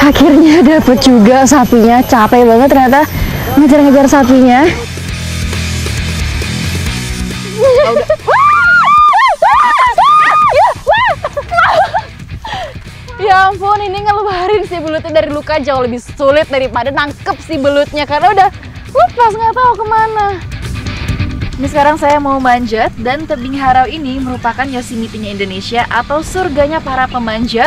Akhirnya dapet juga sapinya, capek banget ternyata ngejar-ngejar sapinya. Ya ampun, ini ngeluarin si belutnya dari luka jauh lebih sulit daripada nangkep si belutnya karena udah lepas nggak tahu kemana. Ini sekarang saya mau manjat dan tebing Harau ini merupakan Yosemite-nya Indonesia atau surganya para pemanjat.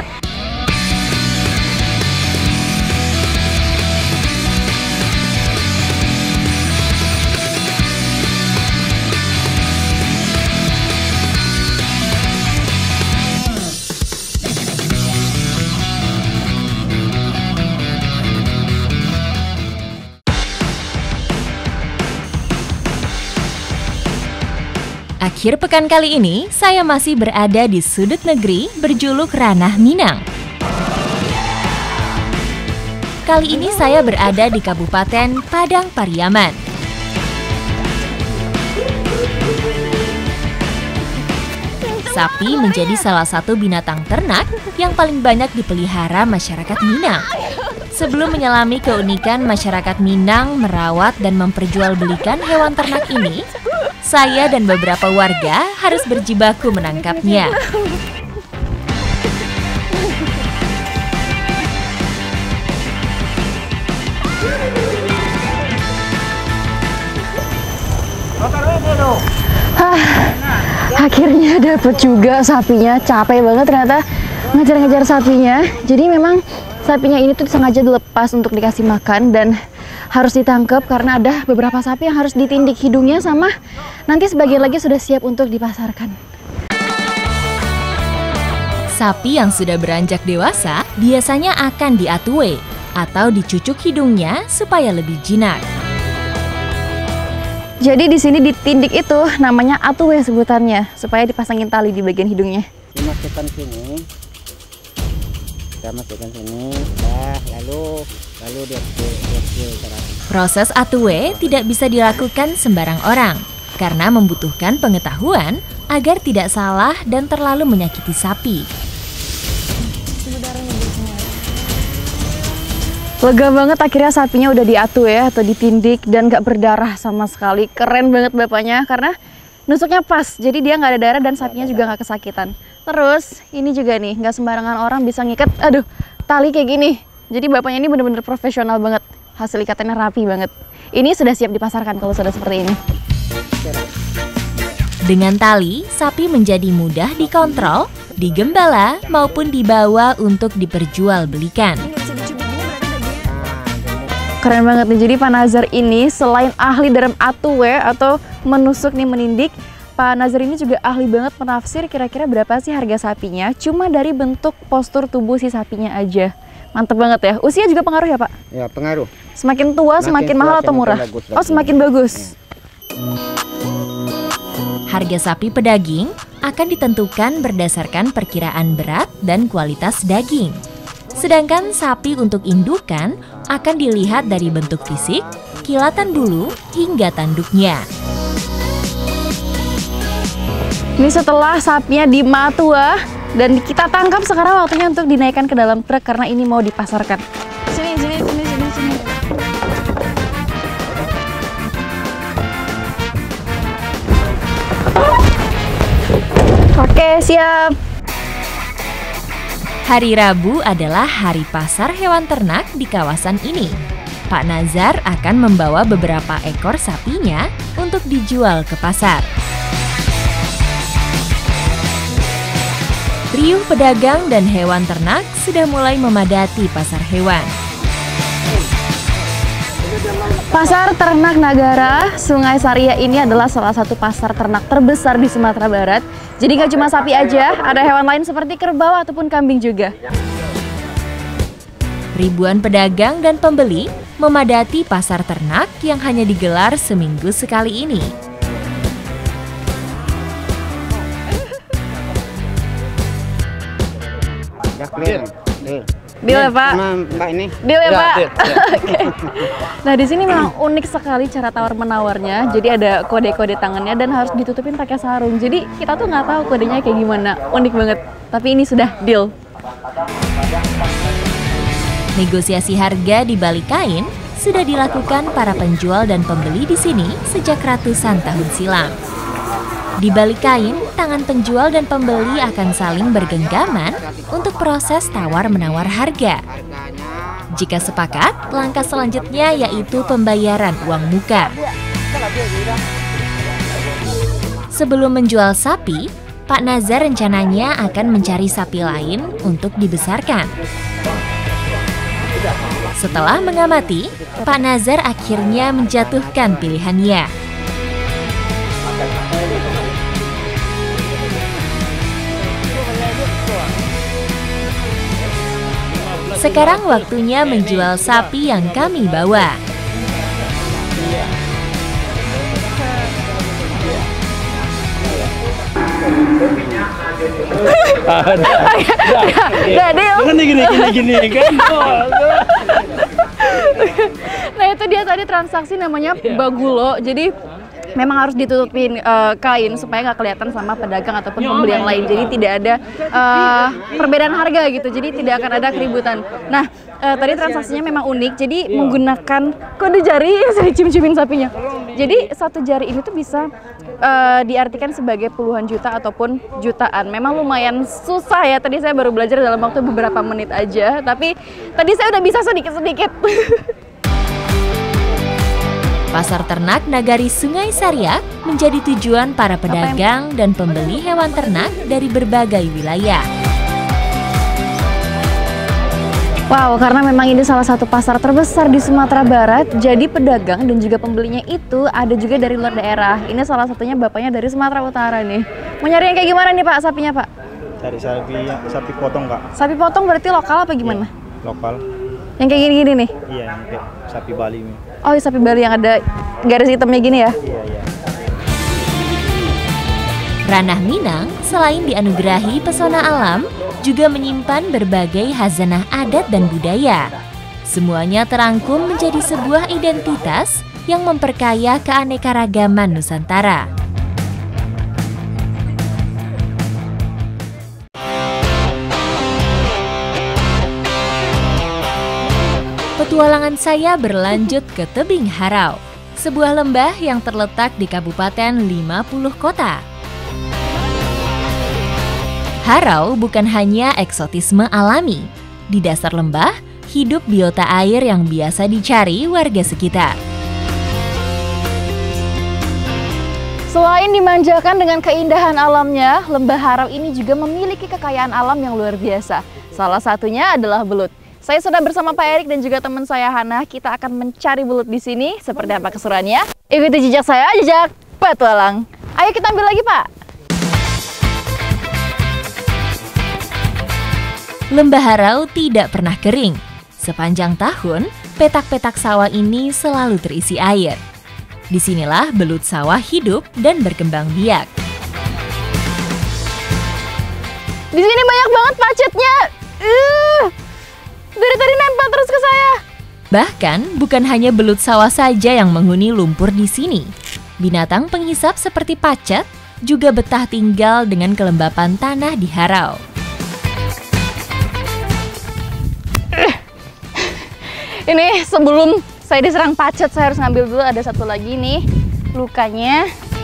Akhir pekan kali ini, saya masih berada di sudut negeri berjuluk Ranah Minang. Kali ini saya berada di Kabupaten Padang Pariaman. Sapi menjadi salah satu binatang ternak yang paling banyak dipelihara masyarakat Minang. Sebelum menyelami keunikan masyarakat Minang merawat dan memperjualbelikan hewan ternak ini, saya dan beberapa warga harus berjibaku menangkapnya. Akhirnya dapet juga sapinya, capek banget ternyata ngejar-ngejar sapinya. Jadi memang sapinya ini tuh sengaja dilepas untuk dikasih makan dan harus ditangkap karena ada beberapa sapi yang harus ditindik hidungnya sama nanti sebagian lagi sudah siap untuk dipasarkan. Sapi yang sudah beranjak dewasa biasanya akan diatue atau dicucuk hidungnya supaya lebih jinak. Jadi di sini ditindik itu namanya atue sebutannya supaya dipasangin tali di bagian hidungnya. Dimasukkan sini, kita masukkan sini, lalu dia. Proses atue tidak bisa dilakukan sembarang orang karena membutuhkan pengetahuan agar tidak salah dan terlalu menyakiti sapi. Lega banget akhirnya sapinya udah diatue atau ditindik dan gak berdarah sama sekali. Keren banget bapaknya karena nusuknya pas, jadi dia nggak ada darah dan sapinya juga nggak kesakitan. Terus ini juga nih, nggak sembarangan orang bisa ngikat, tali kayak gini. Jadi bapaknya ini bener-bener profesional banget. Hasil ikatannya rapi banget. Ini sudah siap dipasarkan kalau sudah seperti ini. Dengan tali, sapi menjadi mudah dikontrol, digembala, maupun dibawa untuk diperjualbelikan. Keren banget nih, jadi Pak Nazar ini selain ahli dalam atue atau menusuk nih menindik, Pak Nazar ini juga ahli banget menafsir kira-kira berapa sih harga sapinya cuma dari bentuk postur tubuh si sapinya aja. Mantep banget ya. Usia juga pengaruh ya Pak? Ya, pengaruh. Semakin tua semakin mahal atau murah? Oh, semakin bagus. Harga sapi pedaging akan ditentukan berdasarkan perkiraan berat dan kualitas daging. Sedangkan sapi untuk indukan akan dilihat dari bentuk fisik, kilatan bulu, hingga tanduknya. Ini setelah sapinya dimatua dan kita tangkap, sekarang waktunya untuk dinaikkan ke dalam truk karena ini mau dipasarkan. Sini. Oke, siap. Hari Rabu adalah hari pasar hewan ternak di kawasan ini. Pak Nazar akan membawa beberapa ekor sapinya untuk dijual ke pasar. Riuh pedagang dan hewan ternak sudah mulai memadati pasar hewan. Pasar Ternak Nagara Sungai Saria ini adalah salah satu pasar ternak terbesar di Sumatera Barat. Jadi nggak cuma sapi aja, ada hewan lain seperti kerbau ataupun kambing juga. Ribuan pedagang dan pembeli memadati pasar ternak yang hanya digelar seminggu sekali ini. Deal ya Pak? Mbak ini. Deal ya Pak? Oke. Nah di sini memang unik sekali cara tawar-menawarnya. Jadi ada kode-kode tangannya dan harus ditutupin pakai sarung. Jadi kita tuh nggak tahu kodenya kayak gimana. Unik banget. Tapi ini sudah deal. Negosiasi harga di balik kain sudah dilakukan para penjual dan pembeli di sini sejak ratusan tahun silam. Di balik kain, tangan penjual dan pembeli akan saling bergenggaman untuk proses tawar-menawar harga. Jika sepakat, langkah selanjutnya yaitu pembayaran uang muka. Sebelum menjual sapi, Pak Nazar rencananya akan mencari sapi lain untuk dibesarkan. Setelah mengamati, Pak Nazar akhirnya menjatuhkan pilihannya. Sekarang waktunya menjual sapi yang kami bawa. Gini kan. Nah itu dia tadi transaksi namanya bagulo. Jadi memang harus ditutupin kain supaya nggak kelihatan sama pedagang ataupun pembeli yang lain. Jadi tidak ada perbedaan harga gitu. Jadi tidak akan ada keributan. Nah tadi transaksinya memang unik. Jadi menggunakan kode jari saya dicium-ciumin sapinya. Jadi satu jari ini tuh bisa diartikan sebagai puluhan juta ataupun jutaan. Memang lumayan susah ya. Tadi saya baru belajar dalam waktu beberapa menit aja. Tapi tadi saya udah bisa sedikit-sedikit. Pasar ternak Nagari Sungai Sariak menjadi tujuan para pedagang dan pembeli hewan ternak dari berbagai wilayah. Wow, karena memang ini salah satu pasar terbesar di Sumatera Barat, jadi pedagang dan juga pembelinya itu ada juga dari luar daerah. Ini salah satunya bapaknya dari Sumatera Utara nih. Mau nyari yang kayak gimana nih Pak sapinya Pak? Cari sapi potong Kak. Sapi potong berarti lokal apa gimana? Iya, lokal. Yang kayak gini-gini nih? Iya, yang kayak sapi Bali nih. Oh, sapi Bali yang ada garis hitamnya gini ya? Iya, iya. Ranah Minang selain dianugerahi pesona alam, juga menyimpan berbagai khazanah adat dan budaya. Semuanya terangkum menjadi sebuah identitas yang memperkaya keanekaragaman Nusantara. Petualangan saya berlanjut ke Tebing Harau, sebuah lembah yang terletak di Kabupaten 50 Kota. Harau bukan hanya eksotisme alami. Di dasar lembah, hidup biota air yang biasa dicari warga sekitar. Selain dimanjakan dengan keindahan alamnya, Lembah Harau ini juga memiliki kekayaan alam yang luar biasa. Salah satunya adalah belut. Saya sudah bersama Pak Erik dan juga teman saya Hana. Kita akan mencari belut di sini. Seperti apa keseruannya? Ikuti jejak saya, jejak petualang. Ayo kita ambil lagi, Pak. Lembah Harau tidak pernah kering. Sepanjang tahun, petak-petak sawah ini selalu terisi air. Disinilah belut sawah hidup dan berkembang biak. Di sini banyak banget pacetnya. Dari tadi nempel terus ke saya. Bahkan, bukan hanya belut sawah saja yang menghuni lumpur di sini. Binatang penghisap seperti pacet juga betah tinggal dengan kelembapan tanah di Harau. Ini sebelum saya diserang pacet, saya harus ngambil dulu. Ada satu lagi nih lukanya.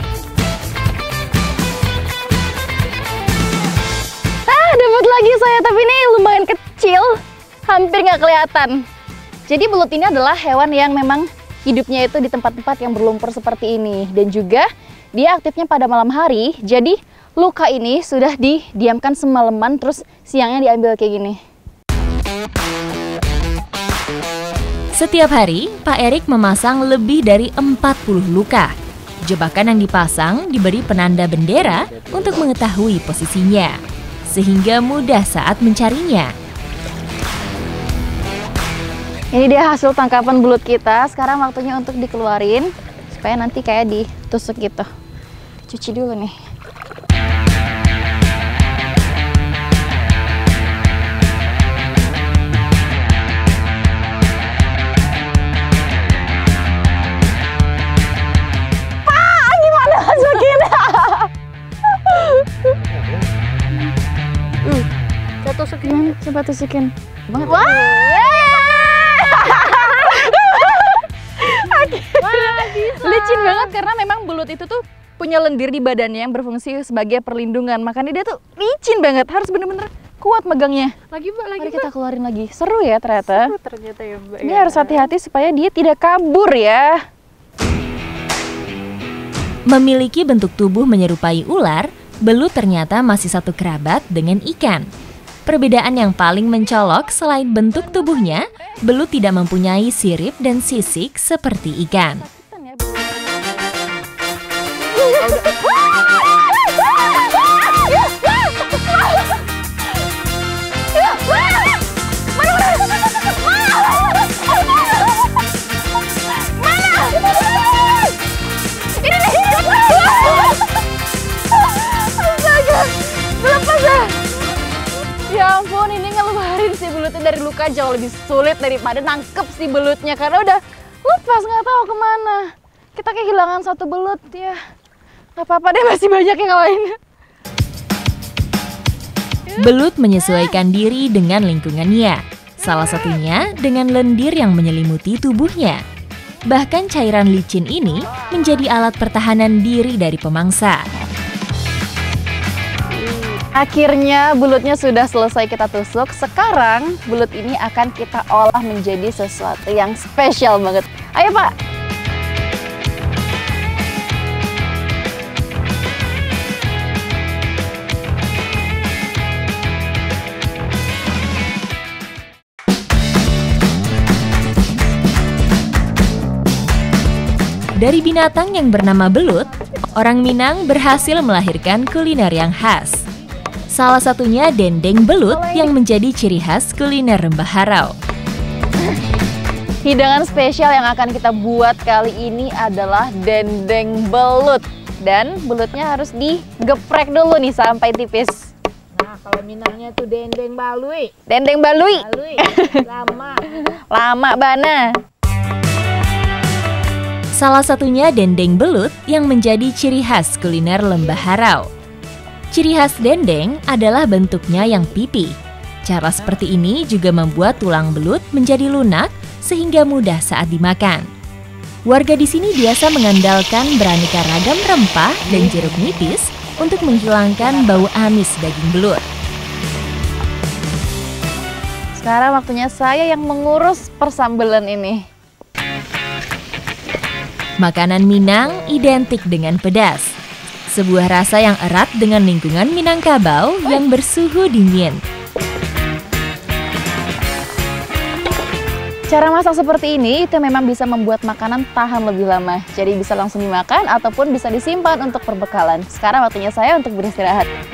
Dapat lagi saya, tapi ini lumayan kecil, hampir nggak kelihatan. Jadi belut ini adalah hewan yang memang hidupnya itu di tempat-tempat yang berlumpur seperti ini. Dan juga dia aktifnya pada malam hari, jadi luka ini sudah didiamkan semalaman, terus siangnya diambil kayak gini. Setiap hari, Pak Erik memasang lebih dari 40 luka. Jebakan yang dipasang diberi penanda bendera untuk mengetahui posisinya, sehingga mudah saat mencarinya. Ini dia hasil tangkapan belut kita. Sekarang waktunya untuk dikeluarin, supaya nanti kayak ditusuk gitu. Cuci dulu nih. Coba tusukin banget. Wah! Licin banget karena memang belut itu tuh punya lendir di badannya yang berfungsi sebagai perlindungan. Makanya dia tuh licin banget, harus bener-bener kuat megangnya. Lagi Mbak, lagi Mari Mbak. kita keluarin lagi. Seru ya ternyata. Seru ternyata ya Mbak. Ini ya. harus hati-hati supaya dia tidak kabur ya. Memiliki bentuk tubuh menyerupai ular, belut ternyata masih satu kerabat dengan ikan. Perbedaan yang paling mencolok selain bentuk tubuhnya, belut tidak mempunyai sirip dan sisik seperti ikan. Ya ampun, ini ngeluarin si belutnya dari luka jauh lebih sulit daripada nangkep si belutnya karena udah lepas nggak tahu kemana. Kita kehilangan satu belut ya. Gak apa-apa deh, masih banyak yang lain. Belut menyesuaikan diri dengan lingkungannya, salah satunya dengan lendir yang menyelimuti tubuhnya. Bahkan cairan licin ini menjadi alat pertahanan diri dari pemangsa. Akhirnya belutnya sudah selesai kita tusuk. Sekarang belut ini akan kita olah menjadi sesuatu yang spesial banget. Ayo Pak. Dari binatang yang bernama belut, orang Minang berhasil melahirkan kuliner yang khas. Salah satunya dendeng belut yang menjadi ciri khas kuliner Rembah Harau. Hidangan spesial yang akan kita buat kali ini adalah dendeng belut. Dan belutnya harus digeprek dulu nih sampai tipis. Nah, kalau Minangnya tuh dendeng balui. Dendeng balui. Balui. Lama. Lama bana. Salah satunya dendeng belut yang menjadi ciri khas kuliner Lembah Harau. Ciri khas dendeng adalah bentuknya yang pipih. Cara seperti ini juga membuat tulang belut menjadi lunak sehingga mudah saat dimakan. Warga di sini biasa mengandalkan beraneka ragam rempah dan jeruk nipis untuk menghilangkan bau amis daging belut. Sekarang waktunya saya yang mengurus persambelan ini. Makanan Minang identik dengan pedas. Sebuah rasa yang erat dengan lingkungan Minangkabau yang bersuhu dingin. Cara masak seperti ini itu memang bisa membuat makanan tahan lebih lama. Jadi bisa langsung dimakan ataupun bisa disimpan untuk perbekalan. Sekarang waktunya saya untuk beristirahat.